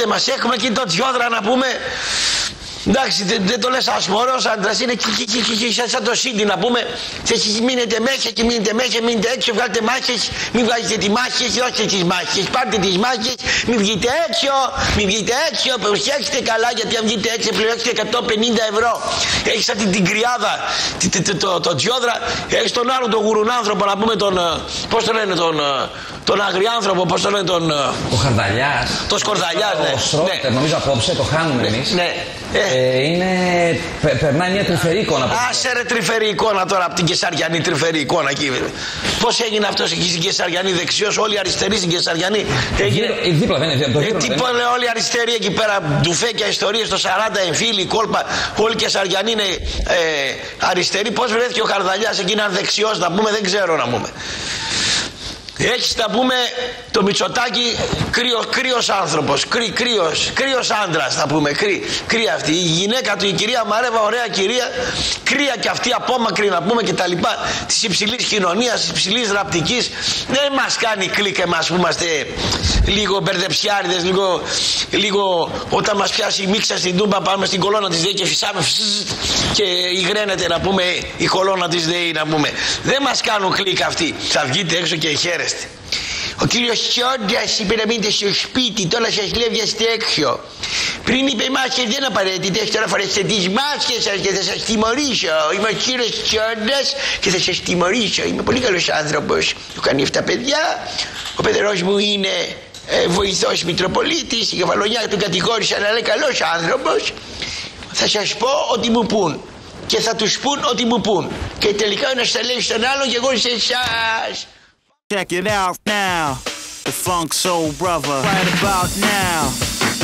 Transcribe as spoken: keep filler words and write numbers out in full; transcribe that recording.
μας. Έχουμε και το Τζιόδρα να πούμε. Εντάξει, δεν, δεν το λες ασμωρός άντρας, είναι και, και, και, και, και σαν το Σίντι να πούμε. Εσείς μείνετε μέσα και μείνετε μέσα, μείνετε έξω, βγάλετε μάχες, μην βγάζετε τις μάχες, δώστε τις μάχες, πάρτε τις μάχες, μην βγείτε έξω, μην βγείτε έξω, προσέξτε καλά γιατί αν βγείτε έξω πληρώσετε εκατόν πενήντα ευρώ. Έχεις αυτή την κρυάδα, το, το, το, το Τζιόδρα, έχεις τον άλλο τον γουρουνάνθρωπο να πούμε τον, πώς το λένε τον, τον αγριάνθρωπο, πώς το λένε τον... Ο Χαρδαλιάς. Το Σκορδαλιάς, ναι. Ο Στρότερ, νομίζω απόψε το χάνουμε εμείς. Ναι. Ε, είναι... Πε, περνάει μια τρυφερή εικόνα. Άσε ρε τρυφερή εικόνα τώρα από την Κεσαριανή, τρυφερή εικόνα εκεί. Πώς έγινε αυτός εκεί στην Κεσαριανή, δεξιός, όλοι αριστεροί στην Κεσαριανή. Έγινε... Γύρω, δίπλα δεν είναι, το ε, γύρω, τι δεν πάνε όλοι αριστεροί εκεί πέρα, ντουφέκια, ιστορίες, το σαράντα εμφύλοι, κόλπα, όλοι οι Κεσαριανοί είναι ε, αριστεροί. Πώς βρέθηκε ο Χαρδαλιάς εκεί να είναι δεξιός να πούμε, δεν ξέρω να πούμε. Έχεις να πούμε το Μητσοτάκη κρύος, κρύος άνθρωπος, κρύ, κρύος, κρύος άντρας θα πούμε, κρύ, κρύα αυτή. Η γυναίκα του, η κυρία Μαρέβα, ωραία κυρία, κρύα και αυτή απόμακρη να πούμε και τα λοιπά της υψηλής κοινωνίας, της υψηλής ραπτικής. Δεν μας κάνει κλικ εμάς που είμαστε λίγο μπερδεψιάριδες, λίγο, λίγο όταν μας πιάσει η μίξα στην τούμπα πάμε στην κολόνα της ΔΕΗ και φυσάμε και υγραίνεται να πούμε η κολόνα της ΔΕΗ να πούμε. Δεν μας κάνουν κλικ αυτοί. Θα βγείτε έξω και χαίρεστε. Ο κύριος Τσιόντας είπε να μείνετε στο σπίτι, τώρα σας λέει βγαίνετε έξω. Πριν είπε οι μάσκες δεν απαραίτητες, τώρα φορέσετε τις μάσκες σας και θα σας τιμωρήσω. Είμαι ο κύριος Τσιόντας και θα σας τιμωρήσω. Είμαι πολύ καλός άνθρωπος, έχω κάνει εφτά παιδιά. Ο παιδερός μου είναι ε, βοηθός Μητροπολίτης, η Κεφαλονιά του κατηγόρησαν αλλά είναι καλός άνθρωπος. Θα σας πω ότι μου πουν και θα τους πουν ότι μου πουν. Και τελικά ο ένας θα λέει στον άλλον και εγώ σε εσάς. Check it out now, the Funk Soul Brother, right about now.